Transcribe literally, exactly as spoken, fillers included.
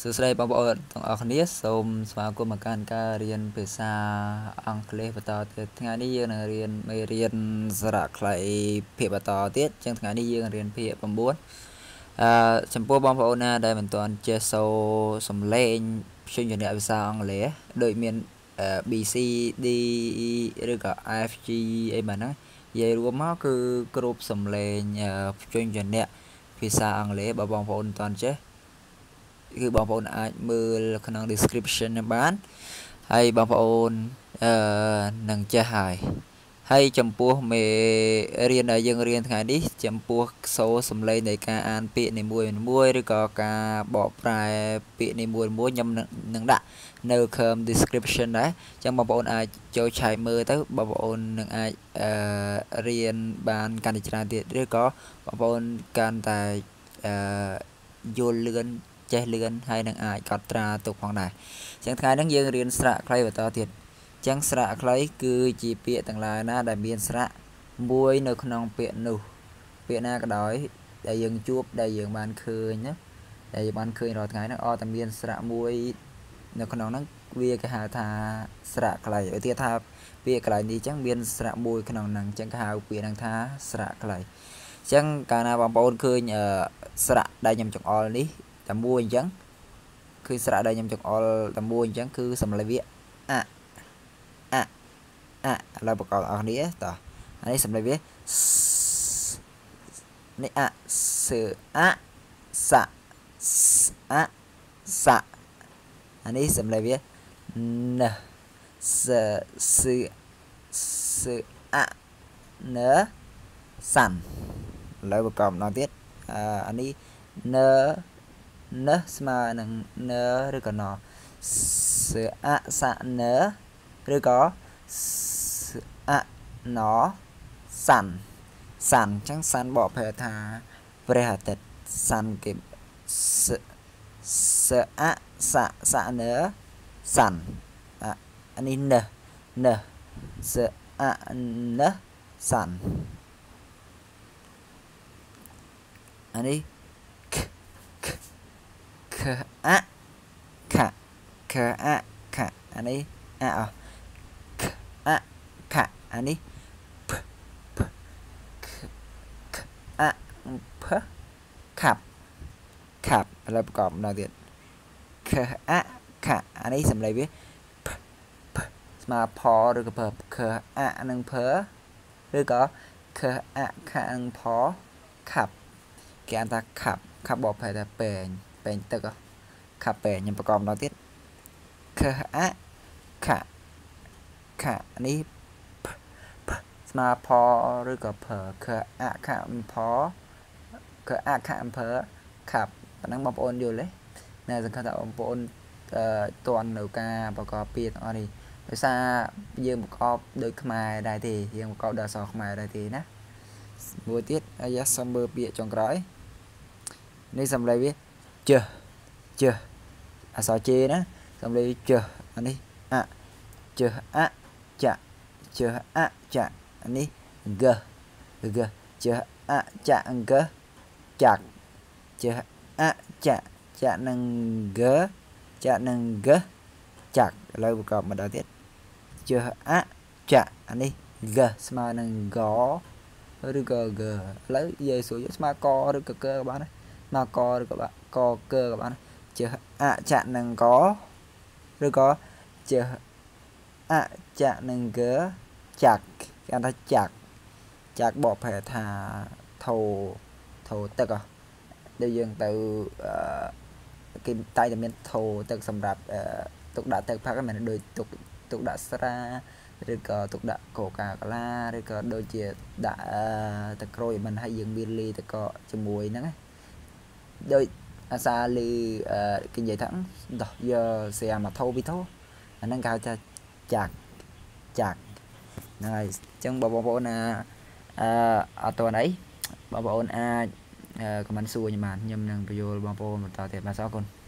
សួស្តីបងប្អូនទាំងអស់គ្នាសូមស្វាគមន៍មកកាន់ការរៀនភាសាអង់គ្លេសបន្តទៀតថ្ងៃនេះយើងនឹងរៀនមេរៀនសារៈខ្លីភាគបន្តទៀតអញ្ចឹងថ្ងៃនេះយើងរៀនភាគ9អឺចំពោះបងប្អូនណាដែលមិនទាន់ចេះសូរសំឡេងព្យញ្ជនៈភាសាអង់គ្លេសដូចមាន B C D E ឬក៏ F G អីបាទហ្នឹងនិយាយរួមមកគឺគ្រប់សំឡេងព្យញ្ជនៈភាសាអង់គ្លេសបើបងប្អូនមិនទាន់ចេះគឺបងប្អូនអាចមើលក្នុង description បានហើយបងប្អូនអឺនឹងចេះហើយហើយចំពោះមេរៀនដែលយើងរៀនថ្ងៃនេះចំពោះសូរសំឡេងនៃការអានពាក្យនីមួយៗឬក៏ការបកប្រែពាក្យនីមួយៗខ្ញុំនឹងដាក់នៅក្នុង description ដែរអញ្ចឹងបងប្អូនអាចចូលឆែកមើលទៅបងប្អូននឹងអាចអឺរៀនបានកាន់តែច្រើនទៀតឬក៏បងប្អូនកាន់តែអឺយល់លឿនចេះលឿនហើយនឹងអាចកត់ត្រាទុកផងដែរអញ្ចឹងថ្ងៃនេះយើងរៀនស្រៈខ្លីបន្តទៀតអញ្ចឹងស្រៈខ្លីគឺជាពាក្យទាំងឡាយណាដែលមានស្រៈមួយនៅក្នុងពាក្យនោះពាក្យណាក៏ដោយដែលយើងជួបដែលយើងបានឃើញណាដែលយើងបានឃើញរាល់ថ្ងៃហ្នឹងអត់តែមានស្រៈមួយនៅក្នុងហ្នឹងវាគេហៅថាស្រៈខ្លីឧទាហរណ៍ថាពាក្យកន្លែងនេះអញ្ចឹងមានស្រៈមួយក្នុងហ្នឹងអញ្ចឹងគេហៅពាក្យហ្នឹងថាស្រៈខ្លីអញ្ចឹងកាលណាបងប្អូនឃើញស្រៈដែលខ្ញុំចង្អុលនេះតែមួយអញ្ចឹងគឺស្រៈដែលខ្ញុំចង្អុលតែមួយអញ្ចឹងគឺសម្លេងវាអអអឥឡូវប្រកបអស់គ្នាតោះអានេះសម្លេងវានេះអសអសអសអានេះសម្លេងវាណសសសអណសាន់ឥឡូវប្រកបម្ដងទៀតអានេះណណស្មើនឹងណឬក៏ណសអសណឬក៏សអណសាន់សាន់អញ្ចឹងសាន់បកប្រែថាព្រះអាទិត្យសាន់គេសសអសសណសាន់អានេះណណសអណសាន់អានេះខអខខអខអានេះអអខអខអានេះផផខអផខាប់ខាប់ឥឡូវប្រកបម្ដងទៀតខអខអានេះសម្លេងវាផផស្មើផឬក៏ផខអនិងផឬក៏ខអខនិងផខាប់គេអានថាខាប់ខាប់បកប្រែថាពេងពេងទឹកខាប់ពេងខ្ញុំប្រកបម្ដងទៀតខអខខនេះស្មើផឬក៏ផខអខអំផខអខអំផខាប់ប៉ុណ្ណឹងបងប្អូនយល់ទេណាសង្ឃឹមថាបងប្អូនអឺតន់នៅការប្រកបពាក្យទាំងអស់នេះដោយសារយើងប្រកបដោយខ្មែរដែរទេយើងប្រកបដោយអក្សរខ្មែរដែរទេណាមួយទៀតអាយ៉ាសុំមើលពាក្យចុងក្រោយនេះសម្លេងវាជើជើអក្សរជេណាសម្លេងជើអានេះអជើអចជើអចអានេះកកជើអចកចាក់ជើអចចនឹងកចនឹងកចាក់ឥឡូវប្រកបមកដល់ទៀតជើអចអានេះកស្មើនឹងកឬក៏កឥឡូវនិយាយស្រួលស្មើកឬក៏កក៏បានដែរមកកឬក៏កកក៏បានជើអចនឹងកឬក៏ជើអចនឹងកចាក់គេហៅថាចាក់ចាក់បកប្រែថាថោថោទឹកហ៎ដែលយើងទៅគេតែតែមានថោទឹកសម្រាប់ទុកដាក់ទឹកផឹកមិនដូចទុកទុកដាក់ស្រាឬក៏ទុកដាក់កូកាកូឡាឬក៏ដូចជាដាក់ទឹកក្រូចមិនឲ្យយើងមានលីទឹកកកជាមួយហ្នឹងណាដូចអាសាលីគេនិយាយថាដោះយកស្រាមកថោពីថោអាហ្នឹងគេហៅថាចាក់ចាក់ហ្នឹងហើយអញ្ចឹងបងប្អូនណាអឺអត់តអីបងប្អូនអាចខមមិនសួរខ្ញុំបានខ្ញុំនឹងបញ្យល់បងប្អូនបន្តទៀតបាទអរគុណ